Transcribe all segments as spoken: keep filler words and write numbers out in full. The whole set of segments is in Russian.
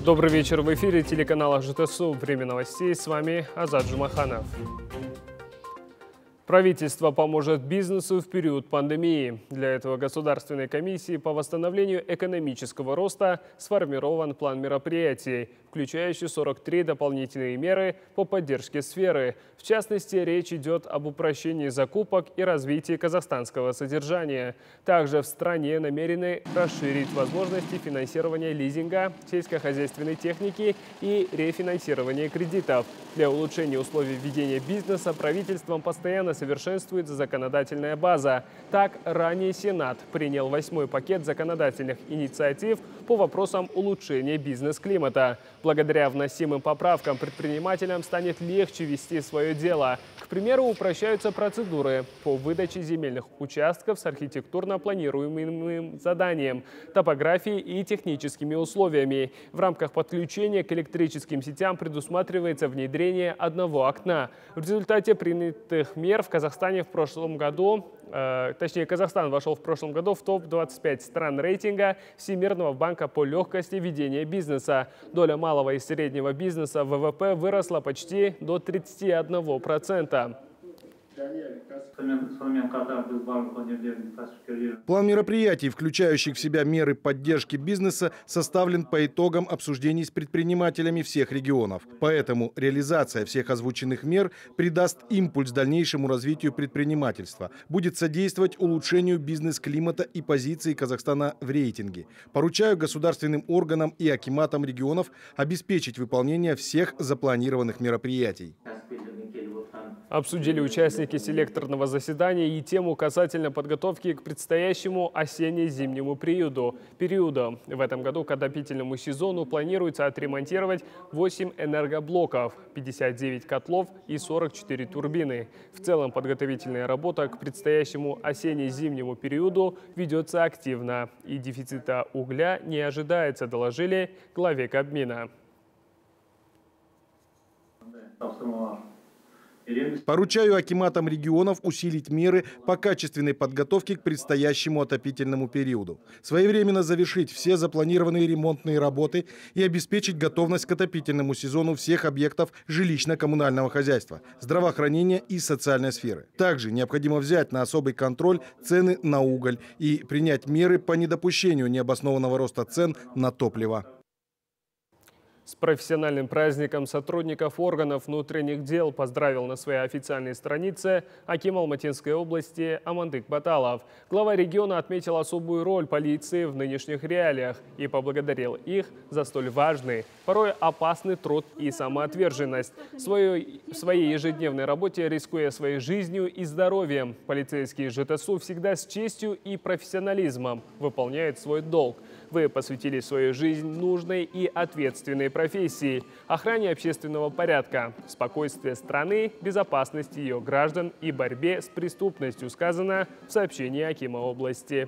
Добрый вечер. В эфире телеканала ЖТСУ. Время новостей. С вами Азат Жумаханов. Правительство поможет бизнесу в период пандемии. Для этого Государственной комиссией по восстановлению экономического роста сформирован план мероприятий, включающий сорок три дополнительные меры по поддержке сферы. В частности, речь идет об упрощении закупок и развитии казахстанского содержания. Также в стране намерены расширить возможности финансирования лизинга, сельскохозяйственной техники и рефинансирования кредитов. Для улучшения условий ведения бизнеса правительством постоянно совершенствуется законодательная база. Так, ранее Сенат принял восьмой пакет законодательных инициатив по вопросам улучшения бизнес-климата. Благодаря вносимым поправкам предпринимателям станет легче вести свое дело. К примеру, упрощаются процедуры по выдаче земельных участков с архитектурно-планируемым заданием, топографией и техническими условиями. В рамках подключения к электрическим сетям предусматривается внедрение одного окна. В результате принятых мер в Казахстане в прошлом году, э, точнее, Казахстан вошел в прошлом году в топ двадцать пять стран рейтинга Всемирного банка по легкости ведения бизнеса. Доля малого и среднего бизнеса в ВВП выросла почти до тридцати одного процента. План мероприятий, включающих в себя меры поддержки бизнеса, составлен по итогам обсуждений с предпринимателями всех регионов. Поэтому реализация всех озвученных мер придаст импульс дальнейшему развитию предпринимательства, будет содействовать улучшению бизнес-климата и позиции Казахстана в рейтинге. Поручаю государственным органам и акиматам регионов обеспечить выполнение всех запланированных мероприятий. Обсудили участники селекторного заседания и тему касательно подготовки к предстоящему осенне-зимнему периоду. периоду. В этом году к отопительному сезону планируется отремонтировать восемь энергоблоков, пятьдесят девять котлов и сорок четыре турбины. В целом подготовительная работа к предстоящему осенне-зимнему периоду ведется активно. И дефицита угля не ожидается, доложили главе Кабмина. Поручаю акиматам регионов усилить меры по качественной подготовке к предстоящему отопительному периоду, своевременно завершить все запланированные ремонтные работы и обеспечить готовность к отопительному сезону всех объектов жилищно-коммунального хозяйства, здравоохранения и социальной сферы. Также необходимо взять на особый контроль цены на уголь и принять меры по недопущению необоснованного роста цен на топливо. С профессиональным праздником сотрудников органов внутренних дел поздравил на своей официальной странице аким Алматинской области Амандык Баталов. Глава региона отметил особую роль полиции в нынешних реалиях и поблагодарил их за столь важный, порой опасный труд и самоотверженность. В своей, в своей ежедневной работе, рискуя своей жизнью и здоровьем, полицейские ЖТСУ всегда с честью и профессионализмом выполняют свой долг. Вы посвятили свою жизнь нужной и ответственной профессии, охране общественного порядка, спокойствия страны, безопасности ее граждан и борьбе с преступностью, сказано в сообщении акима области.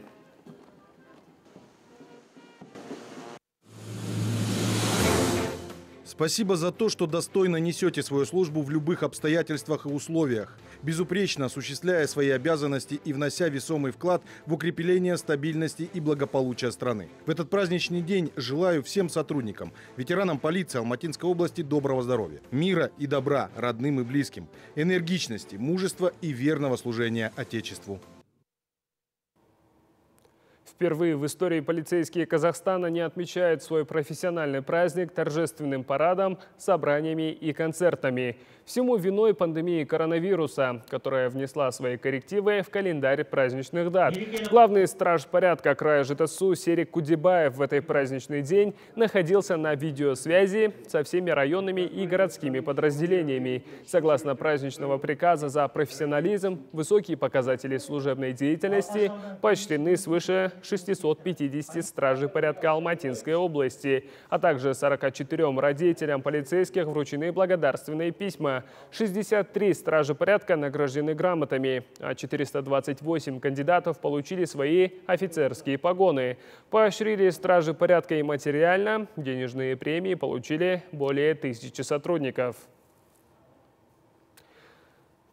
Спасибо за то, что достойно несете свою службу в любых обстоятельствах и условиях, безупречно осуществляя свои обязанности и внося весомый вклад в укрепление стабильности и благополучия страны. В этот праздничный день желаю всем сотрудникам, ветеранам полиции Алматинской области доброго здоровья, мира и добра родным и близким, энергичности, мужества и верного служения Отечеству. Впервые в истории полицейские Казахстана не отмечают свой профессиональный праздник торжественным парадом, собраниями и концертами. Всему виной пандемии коронавируса, которая внесла свои коррективы в календарь праздничных дат. Главный страж порядка края ЖТСУ Серик Кудибаев в этот праздничный день находился на видеосвязи со всеми районными и городскими подразделениями. Согласно праздничного приказа за профессионализм, высокие показатели служебной деятельности поощрены свыше шестисот пятидесяти стражей порядка Алматинской области, а также сорока четырем родителям полицейских вручены благодарственные письма. шестьдесят три стражи порядка награждены грамотами, а четыреста двадцать восемь кандидатов получили свои офицерские погоны. Поощрили стражи порядка и материально, денежные премии получили более тысячи сотрудников.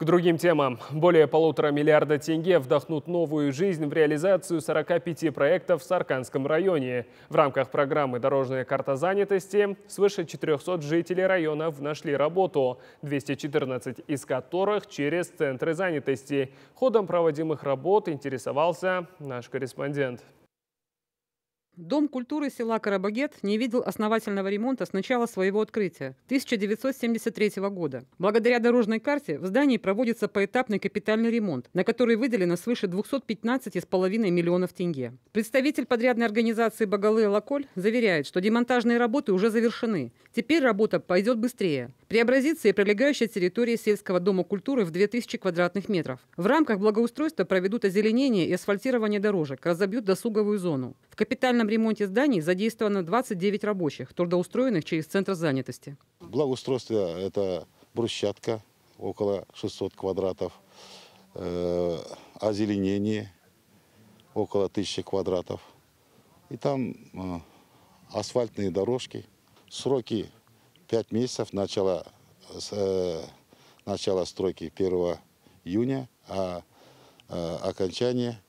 К другим темам. Более полутора миллиарда тенге вдохнут новую жизнь в реализацию сорока пяти проектов в Сарканском районе. В рамках программы «Дорожная карта занятости» свыше четырёхсот жителей районов нашли работу, двести четырнадцать из которых через центры занятости. Ходом проводимых работ интересовался наш корреспондент. Дом культуры села Карабагет не видел основательного ремонта с начала своего открытия тысяча девятьсот семьдесят третьего года. Благодаря дорожной карте в здании проводится поэтапный капитальный ремонт, на который выделено свыше двухсот пятнадцати с половиной миллионов тенге. Представитель подрядной организации «Багалы Лаколь» заверяет, что демонтажные работы уже завершены. Теперь работа пойдет быстрее. Преобразится и прилегающая территория сельского дома культуры в две тысячи квадратных метров. В рамках благоустройства проведут озеленение и асфальтирование дорожек, разобьют досуговую зону. В капитальном ремонте зданий задействовано двадцать девять рабочих, трудоустроенных через центр занятости. Благоустройство – это брусчатка, около шестисот квадратов, э, озеленение, около тысячи квадратов. И там э, асфальтные дорожки. Сроки пять месяцев, начало, э, начало стройки первого июня, а э, окончание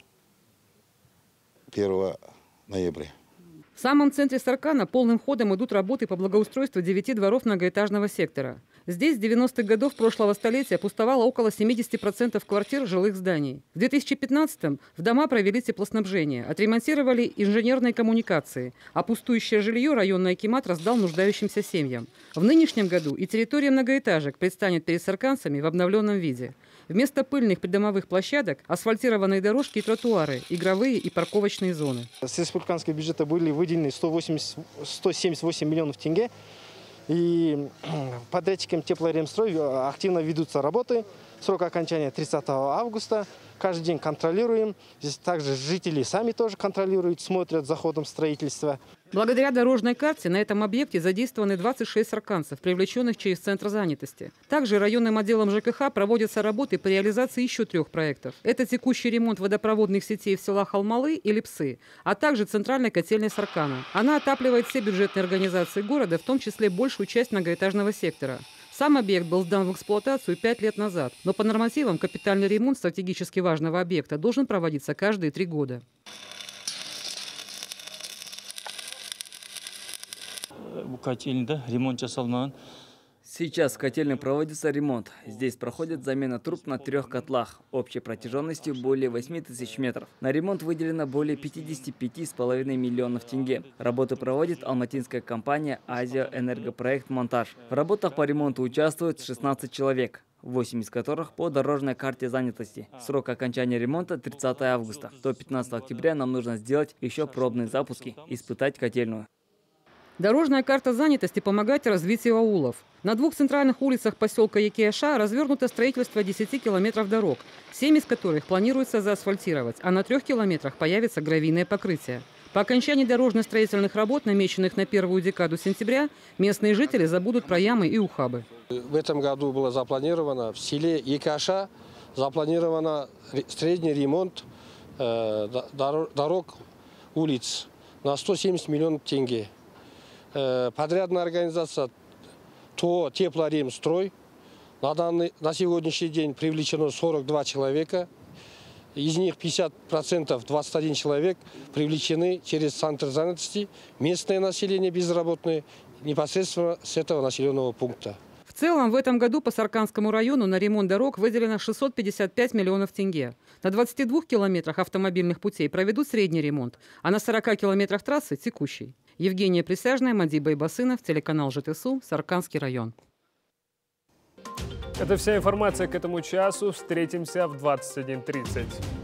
первого ноября. В самом центре Саркана полным ходом идут работы по благоустройству девяти дворов многоэтажного сектора. Здесь с девяностых годов прошлого столетия пустовало около семидесяти процентов квартир жилых зданий. В две тысячи пятнадцатом в дома провели теплоснабжение, отремонтировали инженерные коммуникации, а пустующее жилье районный акимат раздал нуждающимся семьям. В нынешнем году и территория многоэтажек предстанет перед сарканцами в обновленном виде. Вместо пыльных придомовых площадок – асфальтированные дорожки и тротуары, игровые и парковочные зоны. С республиканского бюджета были выделены сто семьдесят восемь миллионов тенге. И подрядчикам Теплоремстрой активно ведутся работы. Срок окончания тридцатого августа. Каждый день контролируем. Здесь также жители сами тоже контролируют, смотрят за ходом строительства. Благодаря дорожной карте на этом объекте задействованы двадцать шесть сарканцев, привлеченных через центр занятости. Также районным отделом ЖКХ проводятся работы по реализации еще трех проектов. Это текущий ремонт водопроводных сетей в селах Алмалы и Липсы, а также центральной котельной Саркана. Она отапливает все бюджетные организации города, в том числе большую часть многоэтажного сектора. Сам объект был сдан в эксплуатацию пять лет назад, но по нормативам капитальный ремонт стратегически важного объекта должен проводиться каждые три года. Сейчас в котельной проводится ремонт. Здесь проходит замена труб на трех котлах, общей протяженностью более восьми тысяч метров. На ремонт выделено более пятидесяти пяти с половиной миллионов тенге. Работы проводит алматинская компания «Азия Энергопроект Монтаж». В работах по ремонту участвуют шестнадцать человек, восемь из которых по дорожной карте занятости. Срок окончания ремонта тридцатого августа. До пятнадцатого октября нам нужно сделать еще пробные запуски, испытать котельную. Дорожная карта занятости помогает развитию аулов. На двух центральных улицах поселка Якияша развернуто строительство десяти километров дорог, семь из которых планируется заасфальтировать, а на трех километрах появится гравийное покрытие. По окончании дорожно-строительных работ, намеченных на первую декаду сентября, местные жители забудут про ямы и ухабы. В этом году было запланировано в селе Якияша запланировано средний ремонт э, дорог, улиц на сто семьдесят миллионов тенге. Подрядная организация ТО «Теплоремстрой». На, данный, на сегодняшний день привлечено сорок два человека. Из них пятьдесят процентов, двадцать один человек, привлечены через центр занятости. Местное население безработное непосредственно с этого населенного пункта. В целом, в этом году по Сарканскому району на ремонт дорог выделено шестьсот пятьдесят пять миллионов тенге. На двадцати двух километрах автомобильных путей проведут средний ремонт, а на сорока километрах трассы – текущий. Евгения Присяжная, Мади Байбасынов, телеканал ЖТСУ, Сарканский район. Это вся информация к этому часу. Встретимся в двадцать один тридцать.